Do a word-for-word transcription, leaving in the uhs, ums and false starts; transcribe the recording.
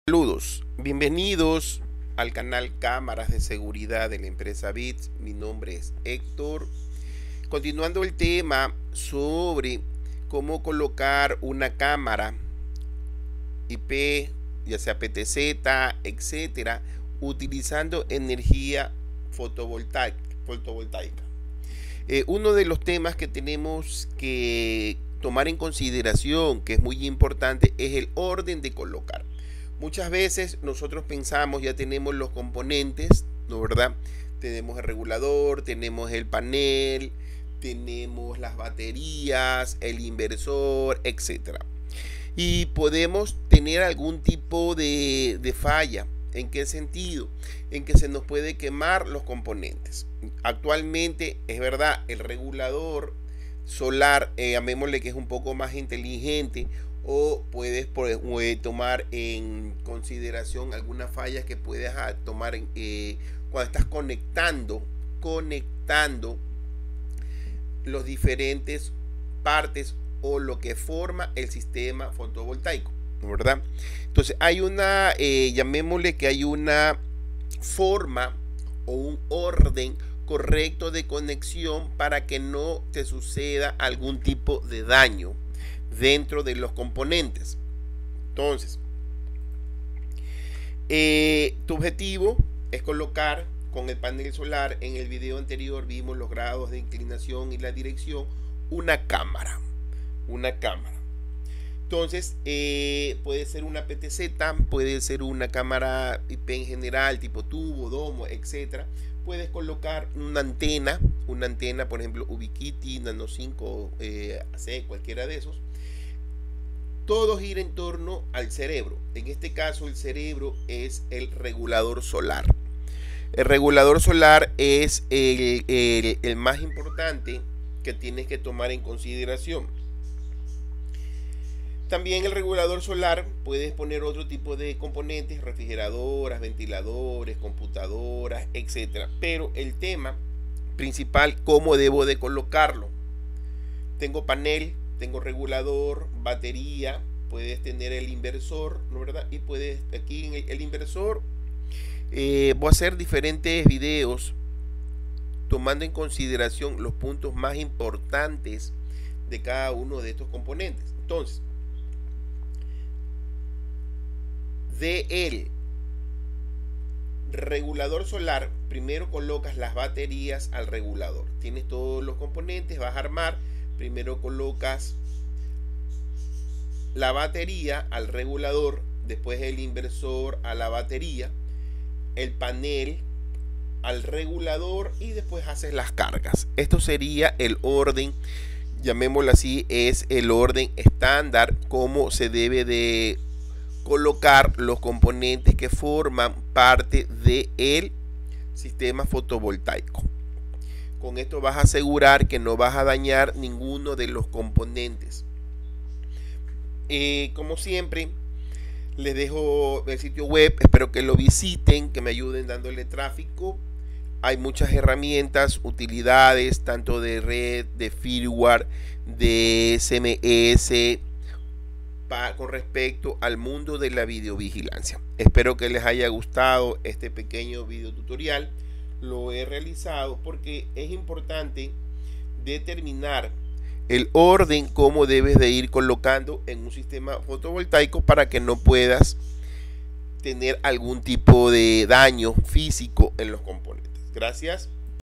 Saludos, bienvenidos al canal Cámaras de Seguridad de la empresa Bits. Mi nombre es Héctor. Continuando el tema sobre cómo colocar una cámara I P, ya sea P T Z, etcétera, utilizando energía fotovoltaica. fotovoltaica. Eh, uno de los temas que tenemos que tomar en consideración, que es muy importante, es el orden de colocar. Muchas veces nosotros pensamos, ya tenemos los componentes, ¿no verdad? Tenemos el regulador, tenemos el panel, tenemos las baterías, el inversor, etcétera. Y podemos tener algún tipo de, de falla. ¿En qué sentido? En que se nos puede quemar los componentes. Actualmente, es verdad, el regulador solar, eh, llamémosle que es un poco más inteligente, o puedes puede tomar en consideración algunas fallas que puedes tomar en, eh, cuando estás conectando, conectando los diferentes partes o lo que forma el sistema fotovoltaico, ¿verdad? Entonces hay una, eh, llamémosle que hay una forma o un orden correcto de conexión para que no te suceda algún tipo de daño dentro de los componentes. Entonces, eh, tu objetivo es colocar con el panel solar. En el video anterior vimos los grados de inclinación y la dirección. Una cámara, una cámara. Entonces, eh, puede ser una P T Z, puede ser una cámara I P en general, tipo tubo, domo, etcétera. Puedes colocar una antena, una antena, por ejemplo, Ubiquiti, Nano cinco, eh, A C, cualquiera de esos. Todo gira en torno al cerebro. En este caso, el cerebro es el regulador solar. El regulador solar es el, el, el más importante que tienes que tomar en consideración. También el regulador solar puedes poner otro tipo de componentes, refrigeradoras, ventiladores, computadoras, etcétera. Pero el tema principal, ¿cómo debo de colocarlo? Tengo panel, tengo regulador, batería, puedes tener el inversor, ¿no verdad? Y puedes, aquí en el, el inversor, eh, voy a hacer diferentes videos tomando en consideración los puntos más importantes de cada uno de estos componentes. Entonces, de el regulador solar, primero colocas las baterías al regulador. Tienes todos los componentes, vas a armar. Primero colocas la batería al regulador, después el inversor a la batería, el panel al regulador y después haces las cargas. Esto sería el orden, llamémoslo así, es el orden estándar como se debe de colocar los componentes que forman parte del sistema fotovoltaico. Con esto vas a asegurar que no vas a dañar ninguno de los componentes. Eh, como siempre, les dejo el sitio web. Espero que lo visiten, que me ayuden dándole tráfico. Hay muchas herramientas, utilidades, tanto de red, de firmware, de S M S, para, con respecto al mundo de la videovigilancia. Espero que les haya gustado este pequeño video tutorial. Lo he realizado porque es importante determinar el orden cómo debes de ir colocando en un sistema fotovoltaico para que no puedas tener algún tipo de daño físico en los componentes. Gracias.